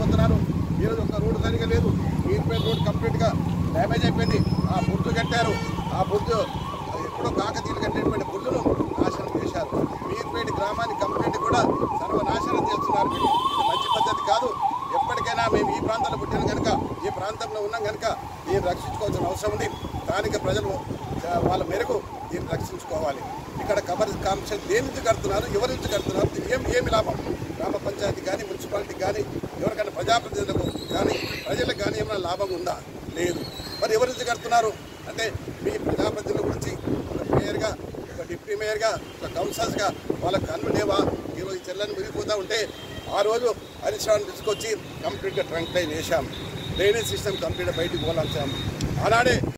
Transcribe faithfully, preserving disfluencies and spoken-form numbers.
పోతున్నారు. ఈరోజు ఒక రోడ్డు సరిగా లేదు. మీర్పేట రోడ్డు కంప్లీట్గా డ్యామేజ్ అయిపోయింది. ఆ బుర్జు కట్టారు. ఆ బుర్జు ఎప్పుడో కాకతీయులు కట్టినటువంటి బుర్జును నాశనం చేశారు. మీర్పేట గ్రామాన్ని కంప్లీట్ కూడా సర్వనాశనం చేస్తున్నారు. ఇది మంచి పద్ధతి కాదు. ఎప్పటికైనా మేము ఈ ప్రాంతంలో పుట్టిన కనుక ఈ ప్రాంతంలో ఉన్నాం కనుక దీన్ని రక్షించుకోవాల్సిన అవసరం ఉంది. స్థానిక ప్రజలు వాళ్ళ మేరకు దీన్ని రక్షించుకోవాలి. ఇక్కడ కమర్ కాంక్షలు దేని నుంచి కడుతున్నారు, ఎవరి నుంచి కడుతున్నారు, ఏం ఏమి లాభం? గ్రామ పంచాయతీ కానీ మున్సిపాలిటీ కానీ ఎవరికైనా ప్రజాప్రతినిధులకు కానీ ప్రజలకు కానీ ఏమైనా లాభం ఉందా? లేదు. మరి ఎవరి నుంచి కడుతున్నారు అంటే మీ ప్రజాప్రతినిధుల గురించి ఒక మేయర్గా, ఒక డిప్యూటీ మేయర్గా, ఒక కౌన్సిలర్స్గా వాళ్ళకు కన్నులేవా? ఈరోజు ఈ చెల్లని మునిగిపోతూ ఉంటే ఆ రోజు హరీశ్రావుని తీసుకొచ్చి కంప్లీట్గా ట్రంక్ లైన్ వేసాం. డ్రైనేజ్ సిస్టమ్ కంప్లీట్గా బయటికి పోలాల్సాం. ఆనాడే